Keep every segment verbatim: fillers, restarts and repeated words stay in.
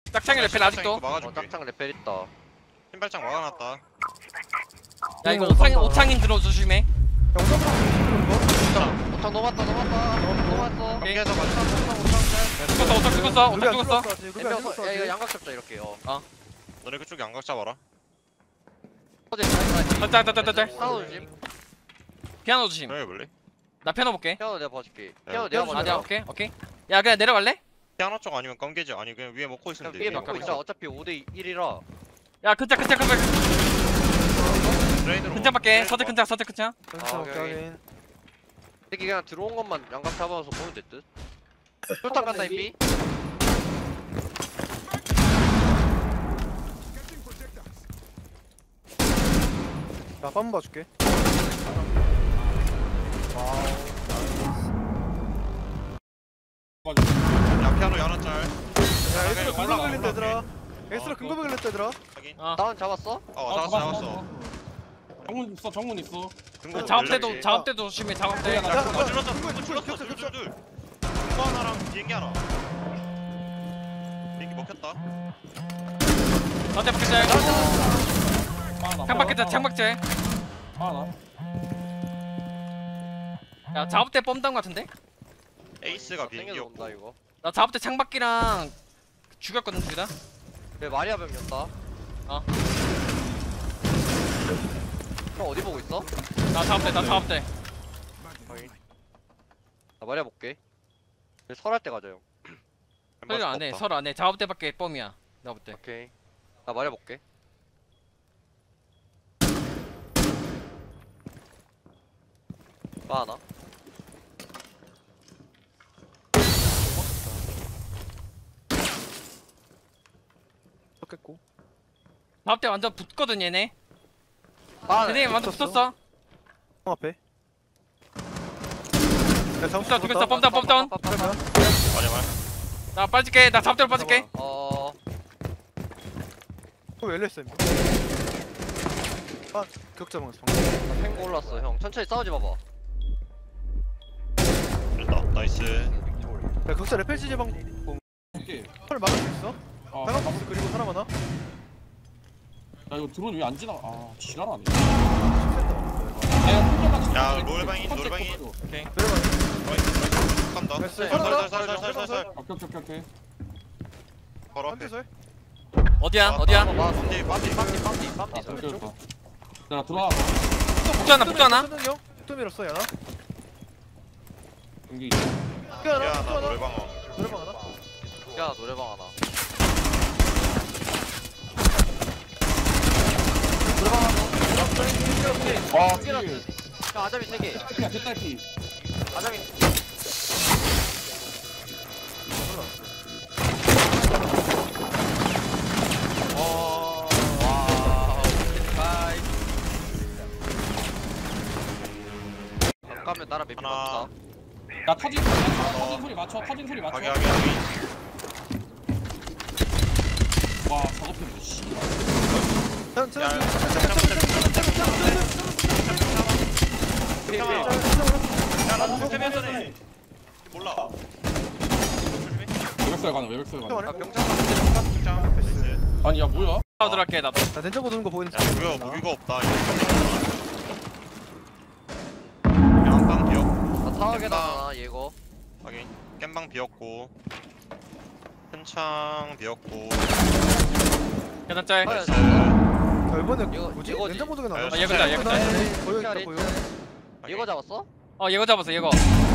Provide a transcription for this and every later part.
짝창이 레펠 아직도. 어, 막아줄게. 짝창 레펠 있다. 신발장 막아놨다. 야 이거 오창 오창인 들어 조심해. 짝창 오창 넘었다 넘었다 넘었어. 오케이. 경계에서 맞춰. 오창 오창 짤. 죽었어 오창 죽었어 오창 죽었어. 엠병 야 이거 양각 잡자 이렇게. 어. 너네 그쪽에 양각 잡아라. 어제 짤. 짤짤짤짤. 사우 조심. 피아노 조심. 그래 볼래? 나 피아노 볼게. 피아노 내가 봐줄게. 네, 피아노 내가 아 봐줄게. 내가 볼게. 오케이. 야 그냥 내려갈래? 피아노 쪽 아니면 껌게지 아니 그냥 위에 먹고 있으면 그냥 돼. 위에 먹고 있자. 어차피 오 대 일이라. 야 근창 근창 근창 드레인으로. 근창 밖에 서대 근창 서대 근창. 새끼 그냥 들어온 것만 양각 잡아서 보면 될 듯. 쫄딱 간다 이미. 나 빰 봐줄게. 야 피아노 야나 짤. 야 에스로 근거 올라가, 걸렸다 얘들아. 올라가. 에스로 근거 걸렸다 얘들아. 확인. 어. 다운 잡았어? 어 잡았어 잡았어. 정문 있어, 정문 있어. 근거 작업대도 올려야지. 작업대도 조심해 작업대. 야, 야, 어, 질렀어. 이거 둘 질렀어. 겹쳐, 둘, 겹쳐. 둘, 둘. 이거 하나랑 비행기 하나. 비행기 먹혔다. 서대 밖에 짤. 아, 나. 창 밖에 짤. 창 밖에 짤. 아, 나. 야 작업대 뻔단 거 같은데? 에이스가 땡겨서 비행기였고. 온다 이거. 나 작업대 창밖이랑 죽였거든 둘 다. 왜 마리아 병이었다? 어. 형 어디 보고 있어? 나 작업대 나 작업대. 나 마리아 볼게. 왜 설할 때 가자 형. 설을 안 해. 설을 안 해. 작업대밖에 뻔이야. 나 볼 때. 오케이. 나 마리아 볼게. 빠 하나. 좋겠고. 작업대 완전 붙거든 얘네. 빠 하나. 얘네 완전 붙었어. 붙었어. 형 앞에. 야 잡았어. 죽였어 죽였어 뻔다운 뻔다운. 맞아 맞아. 나 빠질게. 나 작업대로 빠질게. 어. 왜 열렸어 임마. 아 격자 먹었어 방금. 나 탱고 올랐어 형. 천천히 싸우지 마봐. 됐다. 나이스. 야 격자 레펠 지제 방뭐 오케이. 헐 막을 수 있어? 아, 나가 나, 봤어 그리고 사람 하나. 나 이거 드론 왜 안 지나? 아, 지랄하네. 아, 야, 혼자만 야, 지나. 노래방인, 컨택 노래방인. 컷 해줘. 오케이. 내려가. 나이스. 간다. 나이스. 살살살살살살살. 오케이, 오케이, 오케이, 오케이. 바로 앞에. 한대서 해. 어디야? 아, 어디야? 아, 맞아. 빰디 빰디. 빰디 빰디 아, 빰디. 오케이, 오케이. 자, 들어와. 붙지 않아 붙지 않아? 또 밀었어 야나. 여기. 야 야, 나 나 또 하나. 노래방 와. 노래방 하나. 야 노래방 하나. 노래방 하나. 와, 두 개나. 킬. 야 아자미 세 개. 야, 개딸피. 아자미. 어. 와. 바이. 안 가면 나랑 맵이 하나. 맞다. 야, 터진 소리 맞춰. 터진 소리 맞춰. 터진 소리 맞춰. 하게 하게 하게. 와, 작업했네, 씨. 천 천. 야, 천, 잠깐, 천, 천, 천, 천, 천, 천, 피해 피해. 야, 천, 나 천, 태면 전에. 몰라. 조심해. 외벽설 가는, 외벽설 가는. 아 병장 같은 진짜. 나이스. 아니, 야, 뭐야? 아 들어갈게 나도. 나 된장 보는 거 보고 있는 야, 무기가 무기가 없다. 양방 비었. 나 타워게다 얘거. 확인. 깸방 비었고. 큰 창 비었고. 계단 짤. 아, 나이스. 야 이번에 이거- 뭐지? 이거지. 냉장 보드가 나와. 아, 아 얘거다 얘거다. 보여 있다 보여. 이거 잡았어? 어 얘거 잡았어 얘거.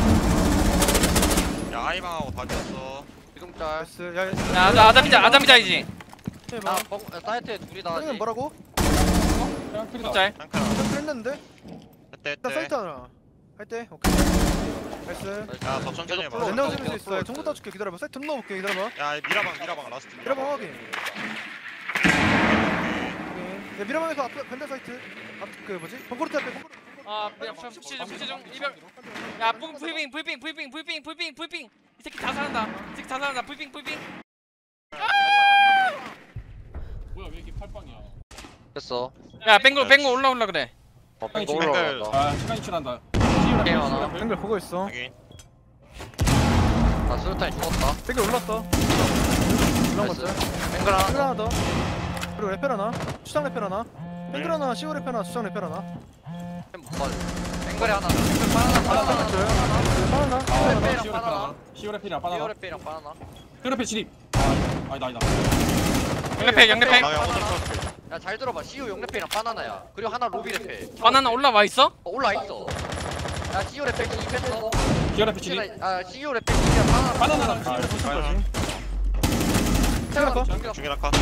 야, 아이방하고 다 비었어. 지금짤. 나이스. 야, 야. 야 나 아자미자 아자미자이지. 해봐. 야 뻥, 야, 사이트에 둘이 다 형은 하지. 뭐라고? 야, 크리다. 짤. 한칸. 형 했는데? 했대 나 했대. 사이트 하나. 할 때. 오케이. 나이스. 야, 더 천천히 해봐. 계속 된장 풀어. 지을 수 있어. 정보 따줄게. 기다려봐. 사이트 좀 넣어볼게. 기다려봐. 야, 미라방 미라방 라스트. 미라방 확인. 야 미라방에서 앞 반대 사이트. 앞그 뭐지? 벙커르트 앞에 벙커르트. 아 푸시 중 푸시 중 이별. 야 부- 불빙 불빙 불빙 불빙 불빙 불빙. 이 새끼 다 살았다. 이 새끼 다 살았다. 불빙 불빙. 뭐야, 왜 이렇게 팔빵이야? 됐어. 야 뱅글 뱅글 올라올라 그래. 어, 아니, 뺑 지금 올라간다. 아, 시간이 칠한다. 게임 하나. 뱅글 보고 있어. 확인. 나 수류탄이 죽었다. 뱅글 올랐어. 그런 나이스. 것들. 뱅글 하나 뱅글 더. 하나 더. 그리고 레펠 하나. 추장 레펠 하나. 뱅글 하나, 시오 레펠 하나, 추장 레펠 하나. 못 맞아. 뱅글이 하나. 뱅글 바나나 바나나 하나. 줘요. 바나나. 아, 시오레 나 빼랑 시오레 바나나. 바나나. 시오레 필이랑 바나나. 히어레페이랑 바나나. 시오레 진입. 아, 아니다 아니다. 양레페 양레페 아, 야, 오늘 또 야잘 들어봐. 시우 용레페이랑 바나나야. 그리고 하나 로비레페. 바나나 올라와 있어? 어, 올라 있어. 야 시우 레페 진입했어. 시오레 진입. 아 시우 레페 진입이야 바나나. 바나나랑 아, 시오레 바나나. 태워서 거? 정규. 중이라 카.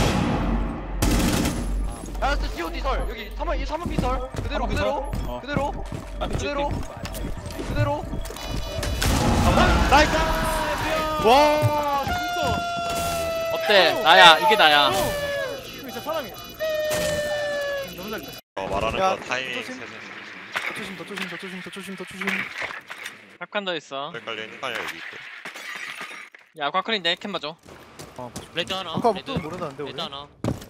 야 또 시우 디설 여기 삼번 이 삼번 비설 그대로 그대로 어. 그대로 아, 그대로 그대로. 와, 진짜. 어때? 나야 이게 나야. 이거 진짜 사랑해. 너무 잘했다. 어, 말하는 야, 거 타이밍 조심. 세세. 더 조심, 더 조심, 더 조심, 더 조심, 더 조심. 한 더 있어. 헷갈리니까 여기 있고. 야 과클인데 캠 맞아. 레드 하나. 아까 레드. 못 모른다는데 우리. 레드 하나.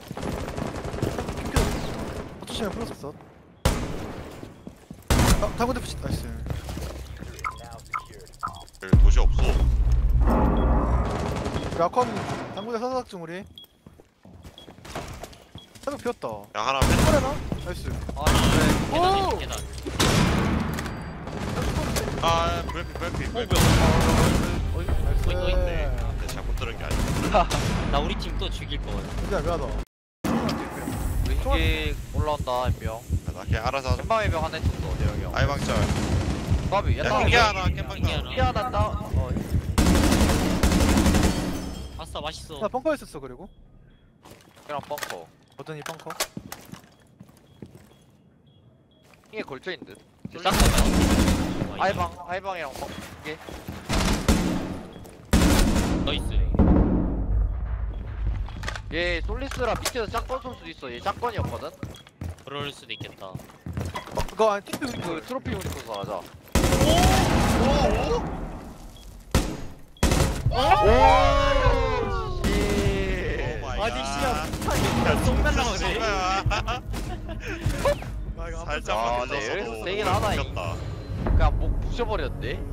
더 조심해 풀었었어. 아, 다군데 푸시. 나이스. 여기 도시 없어. 야컴 당구대 사사각 중 우리. 사각 비었다. 야, 하나 펜. 하나? 나이스. 아 그래. 오! 계단 계단. 아, 브레이크, 브레이크, 브레이크. 나이스. 어이, 어이. 네, 근데 잘못 들은 게 아니야. 나 우리 팀 또 죽일 거 같아. 진짜 미안하다. 우리 흰기 올라온다 엠병. 나 걔 알아서 하자. 엠방의 병 하나 있었어 대형이 형. 아이방짤. 바비 야 야, 나 흰기 하나, 캠방짤. 흰기 하나. 흰기 하나 따. 어 아싸 맛있어. 나 벙커 있었어 그리고. 그냥 벙커. 어떤 이 벙커? 이게 걸쳐있는 듯. 싼 거야. 아이방 아이방이랑 벙. 나이스. 얘 솔리스라 밑에서 짝건 쏠 수도 있어. 얘 짝건이었거든. 그럴 수도 있겠다. 어, 그거 아니 티프 그 트로피 유니콘서 하자. 오! 씨. 아니, 씨야. 쏙 날라가네. 아 이거 살짝 아, 맞춰서 네, 여기서 세긴 하나, 이. 다 그냥 목 부셔버렸네.